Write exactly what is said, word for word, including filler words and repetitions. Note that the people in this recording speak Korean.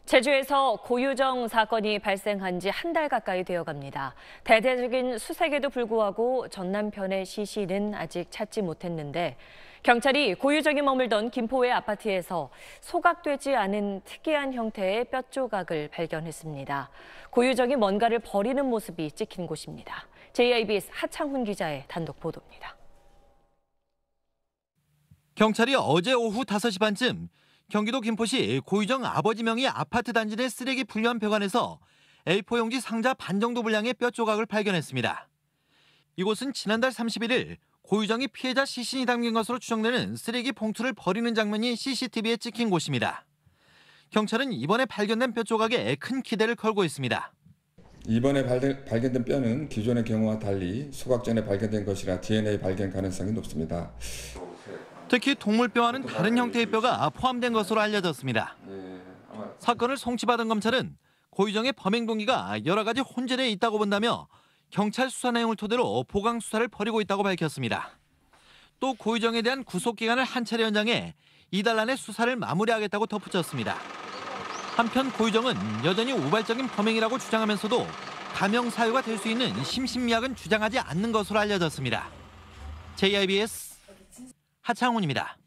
제주에서 고유정 사건이 발생한 지 한 달 가까이 되어갑니다. 대대적인 수색에도 불구하고 전 남편의 시신은 아직 찾지 못했는데 경찰이 고유정이 머물던 김포의 아파트에서 소각되지 않은 특이한 형태의 뼈 조각을 발견했습니다. 고유정이 뭔가를 버리는 모습이 찍힌 곳입니다. 제이아이비에스 하창훈 기자의 단독 보도입니다. 경찰이 어제 오후 다섯 시 반쯤 경기도 김포시 고유정 아버지 명의 아파트 단지 내 쓰레기 분리한 배관에서 에이포 용지 상자 반 정도 분량의 뼈 조각을 발견했습니다. 이곳은 지난달 삼십일 일 고유정이 피해자 시신이 담긴 것으로 추정되는 쓰레기 봉투를 버리는 장면이 씨씨티비에 찍힌 곳입니다. 경찰은 이번에 발견된 뼈 조각에 큰 기대를 걸고 있습니다. 이번에 발견된 뼈는 기존의 경우와 달리 소각 전에 발견된 것이라 디엔에이 발견 가능성이 높습니다. 특히 동물뼈와는 다른 형태의 뼈가 포함된 것으로 알려졌습니다. 사건을 송치받은 검찰은 고유정의 범행 동기가 여러 가지 혼재되어 있다고 본다며 경찰 수사 내용을 토대로 보강 수사를 벌이고 있다고 밝혔습니다. 또 고유정에 대한 구속기간을 한 차례 연장해 이달 안에 수사를 마무리하겠다고 덧붙였습니다. 한편 고유정은 여전히 우발적인 범행이라고 주장하면서도 감형 사유가 될 수 있는 심신미약은 주장하지 않는 것으로 알려졌습니다. 제이아이비에스 하창훈입니다.